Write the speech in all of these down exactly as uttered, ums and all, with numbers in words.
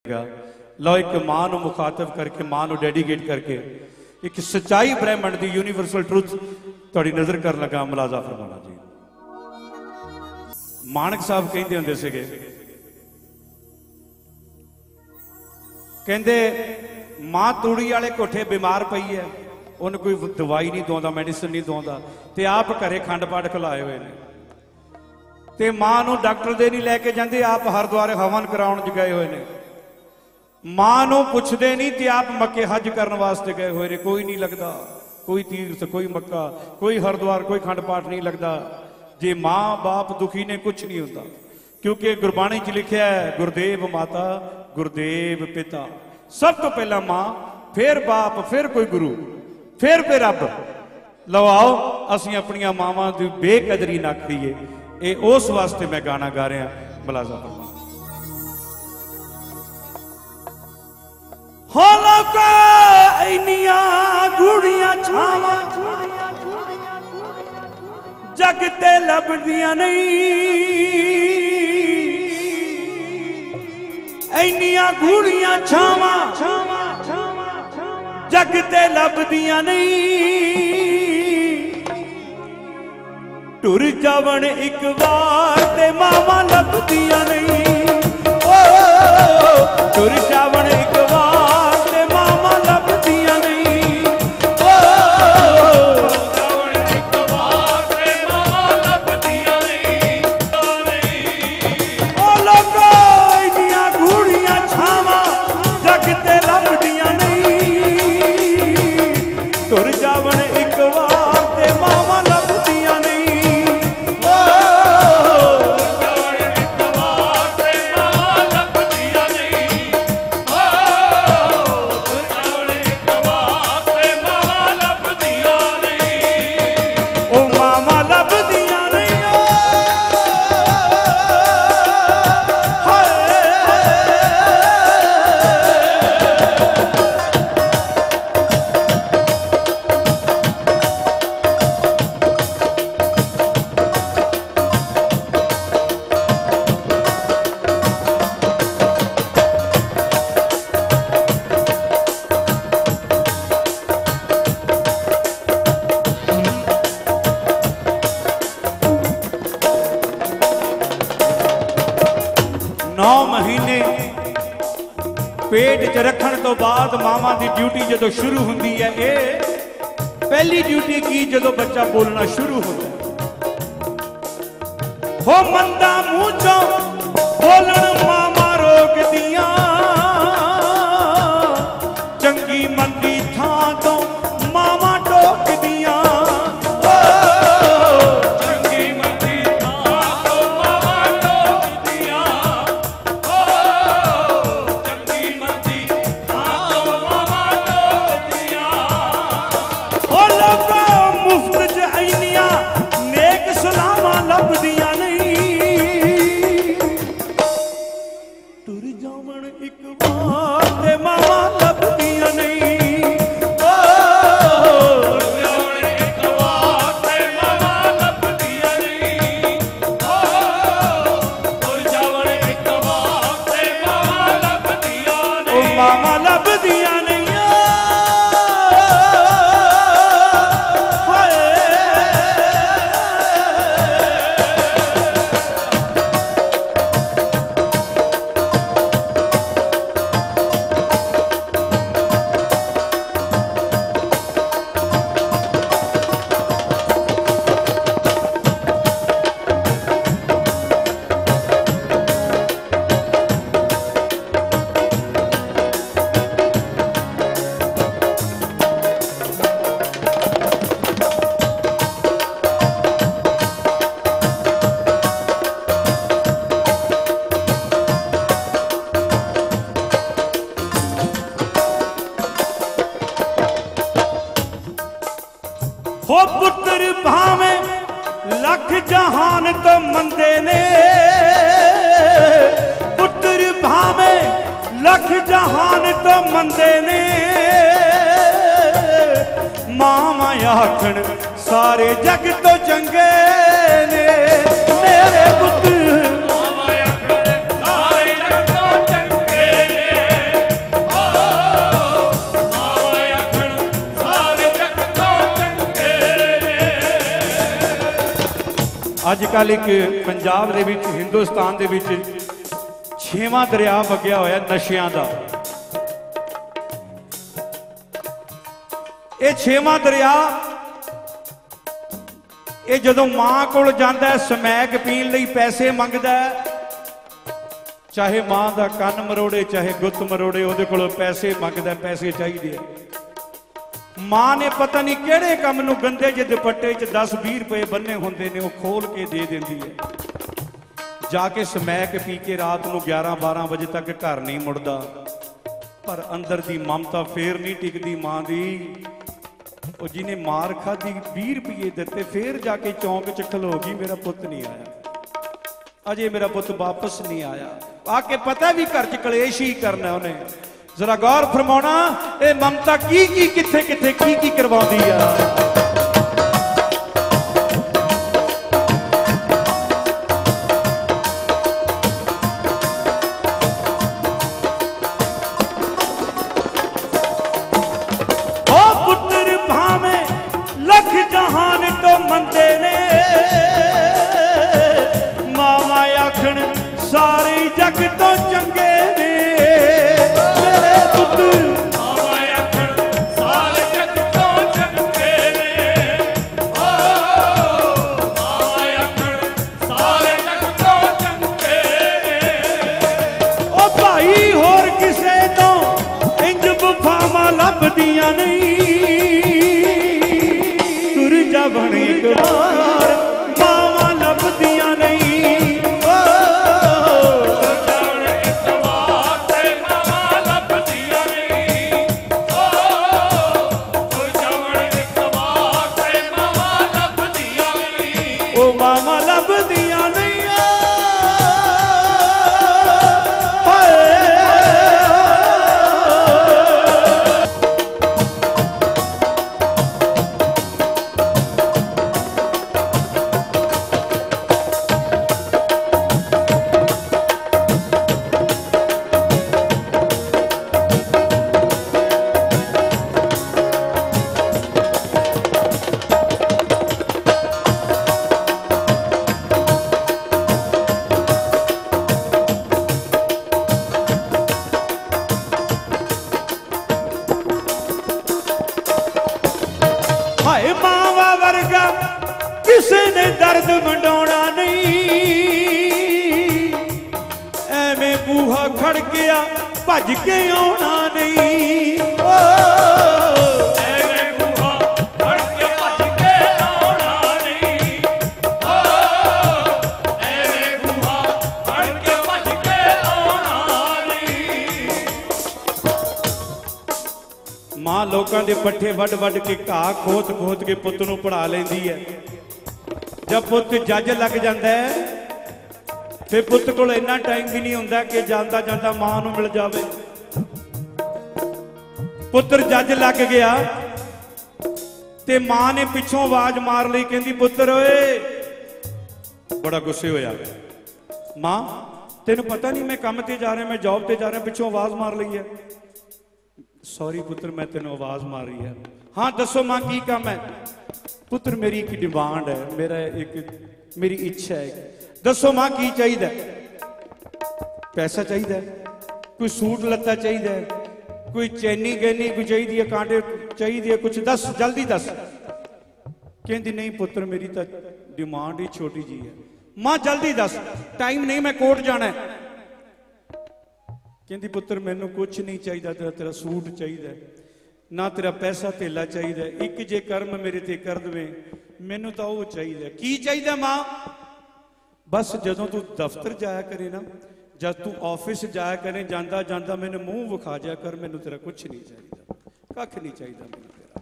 लो एक मां को मुखातब करके मां को डेडीकेट करके एक सच्चाई ब्रह्मंड की यूनीवर्सल ट्रुथ थोड़ी नजर कर लगा। मुलाजा फरमाना जी। मानक साहब कहते होंगे से कहते मां तूड़ी वाले कोठे बीमार पई है, उन्हें कोई दवाई नहीं दौंदा, मेडिसिन नहीं दौंदा, ते आप घरे खंड पाठ खिलाए हुए ने, ते मां नूं डॉक्टर दे नहीं लैके जांदे, आप हरद्वारे हवन कराउण च गए हुए ने। मां नूं पुछदे नहीं ते आप मक्के हज करने वास्ते गए हुए ने। कोई नहीं लगता, कोई तीर्थ, कोई मक्का, कोई हरद्वार, कोई खंड पाठ नहीं लगता जे मां बाप दुखी ने, कुछ नहीं होता। क्योंकि गुरबाणी च लिखिया है गुरदेव माता गुरदेव पिता, सब तो पहला मां, फिर बाप, फिर कोई गुरु, फिर पे रब। लो आओ असीं अपनियां मावां दी बेकदरी ना करिए। ये उस वास्ते मैं गाना गा रहा। मुलाजा फरमा। हो लोका इन्नियां गूढ़ियां छावां जग ते लभदियां नहीं, इन्नियां गूढ़ियां छावां जग ते लभदियां नहीं। टुर जावण एक बार ते मावां लभदियां नहीं। ओ टुर जावण एक बार ते मावां लभदियां नहीं। ओ जावण एक बार ते मावां लभदियां नहीं। ओ लोका इन्नियां गूढ़ियां छावां जग ते लभदियां नहीं। टुर जावण एक बार ते मावां लभदियां नहीं। नौ महीने पेट च रखने तो बाद मावां की ड्यूटी जो शुरू होती है। ये पहली ड्यूटी की जो बच्चा बोलना शुरू होता है। हो मंदा मुंह चो बोलन मामा रोक दिया, चंगी मंदी थां तो मामा टोक दिया। हो पुत्र भावे लख जहान तो मंदे ने, पुत्र भावे लख जहान तो मंदे ने। मामा आखन सारे जग तो चंगे ने, मेरे पुत्र मामा आखन सारे जग तो चंगे ने। अजकल एक पंजाब दे विच हिंदुस्तान दे विच छेवां दरिया वगया होया नशियां दा। ये छेवां दरिया ये जदों मां कोल जांदा है समैक पीण लई पैसे मंगदा है, चाहे मां दा कन मरोड़े चाहे गुत्त मरोड़े उहदे कोलों पैसे मंगदा, पैसे चाहिए। मां ने पता नहीं किहड़े काम नूं गंदे जे दुपट्टे च दस बीह रुपए बन्ने हुंदे ने, वो खोल के दे दिंदी है। जाके समैक पी के रात नूं ग्यारह बारह बजे तक घर नहीं मुड़दा, पर अंदर दी ममता फेर नहीं टिकदी मां दी। ਉਹ ਜਿਹਨੇ मार खाधी बीह रुपये दिते फिर जाके चौंक च खलो गई, मेरा पुत नहीं आया, अजे मेरा पुत वापस नहीं आया। आके पता भी घर च कलेश ही करना उन्हें। जरा गौर फरमाना ये ममता की की किथे किथे की की करवाती है। सारे जग तो चंगे ने मेरे पुत, सारे जग तो चंगे ने, सारे जग तो चंगे ने। ओ भाई होर किसे तो इंज बुफावां लभदियां नहीं, तुर जा बण एक बार मावां लभदियां नहीं। किसी ने दर्द वंडाउणा नहीं, एवें बूहा खड़ गया भज के आउणा नहीं। ओ एवें बूहा खड़ के भज के आउणा नहीं, ओ एवें बूहा खड़ के भज के आउणा नहीं। मां लोकां दे पट्ठे वड वड के घाह खोत खोत के पुੱਤ ਨੂੰ पढ़ा लैंदी है। जब पुत जज लग जाता है फिर पुत को इन्ना टाइम भी नहीं होंदा कि जाता जाता मां नूं मिल जावे। पुत्र जज लग गया ते मां ने पिछों आवाज मार ली, कहती पुत्र ओए, बड़ा गुस्से होया। मां तेनू पता नहीं मैं काम ते जा रहा, मैं जॉब ते जा रहा, पिछों आवाज मार ली है। सॉरी पुत्र मैं तेनों आवाज मारी है। हाँ दसो मां की काम है। पुत्र मेरी एक डिमांड है, मेरा एक मेरी इच्छा है। दसो मां की चाहिए? पैसा चाहिए, कोई सूट लत्ता चाहिए, कोई चैनी गहनी कोई चाहिए, कांटे चाहिए, कुछ दस जल्दी दस। कहती नहीं पुत्र मेरी तो डिमांड ही छोटी जी है। मां जल्दी दस, टाइम नहीं मैं कोर्ट जाना है। कहती पुत्र मैनू कुछ नहीं चाहिए, तेरा तेरा सूट चाहिए, ना तेरा पैसा धेला चाहिए, एक जे कर्म मेरे ते कर दवे, मैनू तो वो चाहिए। की चाहिए मां? बस जदों तू दफ्तर जाया करे ना, जब तू ऑफिस जाया करे, जाता जाता मैंने मूँह विखा जाया कर, मैनू तेरा कुछ नहीं चाहिए, कख नहीं चाहिए मैनू तेरा।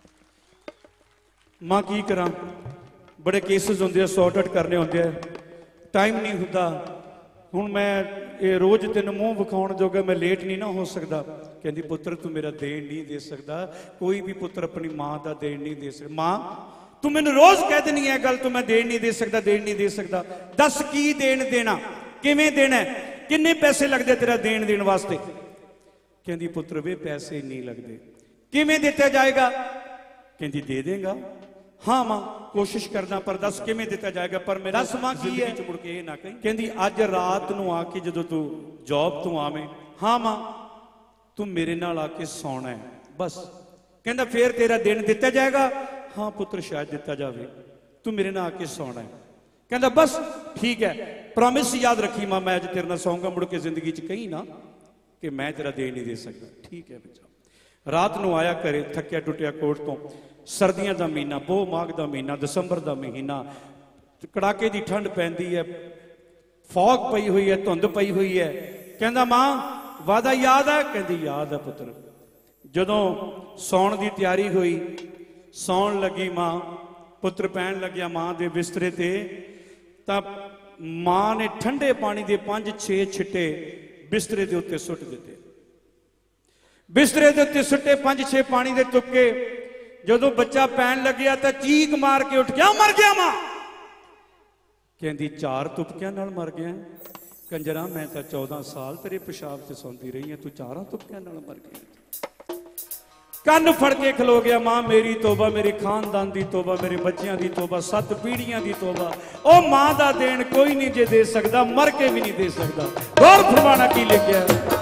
मां की करा, बड़े केसेस होंगे सॉर्ट आउट करने होंगे, टाइम नहीं होंदा। हुण मैं ये रोज तेन मूँह विखाउण जोगा मैं लेट नहीं ना हो सकता। कहती पुत्र तू मेरा देन नहीं दे सकता, कोई भी पुत्र अपनी मां का देन नहीं दे सकता। मां तू मैनू रोज कह देनी है गल, तू मैं देन नहीं दे सकता, देन नहीं दे सकता। दस की देन देना, किवें देना, किन्ने पैसे लगते तेरा देन देने वास्ते? कहती पुत्र वे पैसे नहीं लगते। किवें दिता जाएगा? कहती दे देगा। हाँ मां कोशिश करना पर दस किवें दिता जाएगा, पर मेरा समा की है मुड़ के ये ना कहीं। कहंदी अज रात नूं आके जदों तू जॉब तो आवें, हाँ मां तू मेरे नाल आके सौना है बस। कहंदा फिर तेरा दिन दिता जाएगा, हाँ पुत्र शायद दिता जाए, तू मेरे नाल आके सौना है। कहंदा बस ठीक है, प्रॉमिस याद रखी मां, मैं अज तेरे नाल सौंगा, मुड़ के जिंदगी च कहीं ना कि मैं तेरा दे नहीं दे सकता। ठीक है बच्चा। रात नूं आया करे थक्या टुटिया कोर्ट तो, सर्दियां दा महीना, पो माघ दा महीना, दसंबर दा महीना, कड़ाके दी ठंड पैंदी है, फॉग पई हुई है, धुंध पई हुई है। कहंदा मां वादा याद है? कहंदी याद है पुत्र। जदों सौण दी तैयारी हुई, सौण लगी मां, पुत्र पैण लग्या मां दे बिस्तरे ते, तां मां ने ठंडे पानी दे पंज छे छिट्टे बिस्तरे दे उत्ते सुट दिते। बिस्तरे दे उत्ते सुट्टे पंज छे पानी दे तुक्के। जदों बच्चा पैण लग्या तां चीक मार के उठ गया, मर गया मां। कहंदी चार तुपकियां नाल मर गया? कंजरा मैं तां चौदह साल तेरे पेशाब ते सौंदी रही है, तू चारां तुपकियां नाल मर गया। कंन फड़ के खलो गया, मां मेरी तोबा, मेरे खानदान दी तोबा, मेरे बच्चियां दी तोबा, सत्त पीढ़ियां दी तोबा। ओ मां दा देन कोई नहीं जे दे सकदा, मर के भी नहीं दे सकदा। गौर फरमाना की लिखिया है।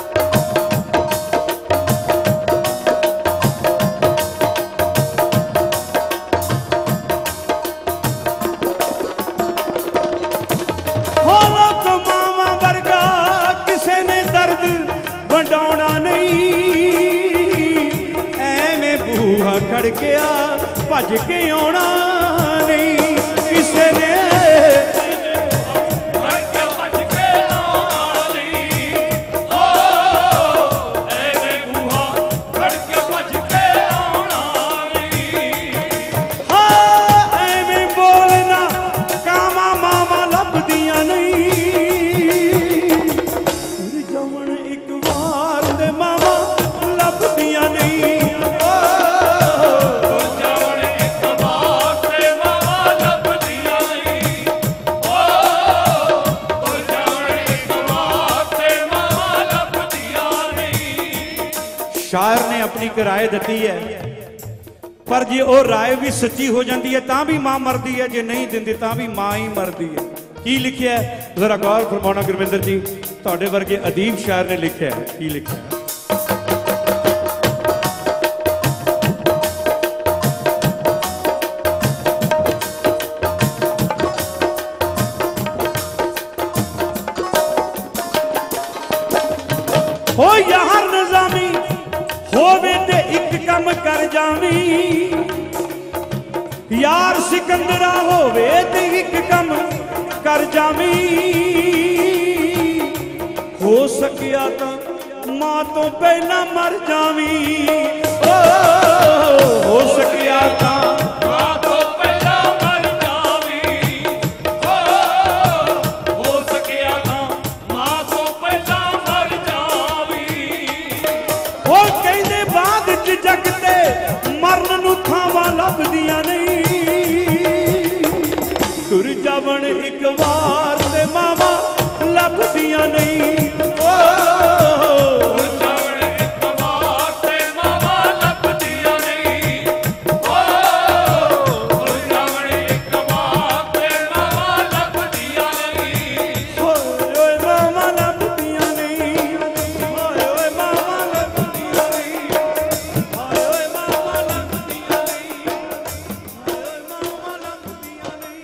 खड़किया भज के आना नहीं किसी ने, बोलना कामा मामा लभदियां नहीं, जमन एक बार दे मामा लभदियां नहीं। शायर ने अपनी एक राय दी है, पर जे वो राय भी सच्ची हो जाती है तां भी मां मरदी है, जे नहीं दिंदी तां भी मां ही मरदी है। की लिखिया है जरा गौर फरमाना गुरविंदर जी, तुहाडे वर्गे अदीब शायर ने लिखिया है। की लिखिया है? हो यार निजामी होवे ते एक कम कर जावी, यार सिकंदरा होवे ते एक कम कर जावी, हो सकिया तां मां तो पहला मर जावी। ओ हो सकिया तां मां तो पहला मर जावी, ओ हो सकिया तां मां तो पहला मर जावी। ओ कहंदे बाद च जगते मरण नूं थावां लभदियां नहीं, तुर जावण एक वार ते मावां लभदियां नहीं। ओ तुर जावण एक वार ते मावां लभदियां नहीं, ओ तुर जावण एक वार ते मावां लभदियां नहीं। ओए ओए मावां लभदियां नहीं, ओए ओए मावां लभदियां नहीं, ओए ओए मावां लभदियां नहीं, ओए मावां लभदियां नहीं।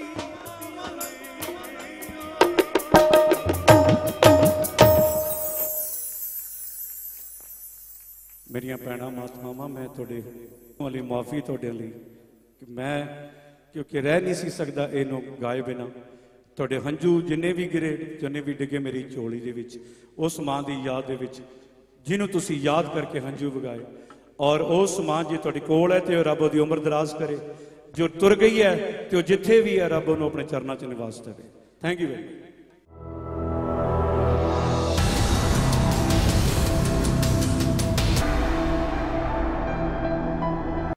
मेरिया भैणां मातावां, मैं थोड़े वाली माफ़ी थोड़े लिए कि मैं क्योंकि रह नहीं सी सकता इनू गाए बिना। थोड़े हंझू जिन्ने भी गिरे, जिन्ने भी डिगे मेरी झोली दे विच, उस मां की याद दे विच जिन्हों तुसी याद करके हंझू वगाए, और उस मां जी तुहाडे कोल है तो रब उहदी उम्र दराज करे, जो तुर गई है तो जिथे भी है रब उन्होंने अपने चरणों च निवास देवे। Thank you very much.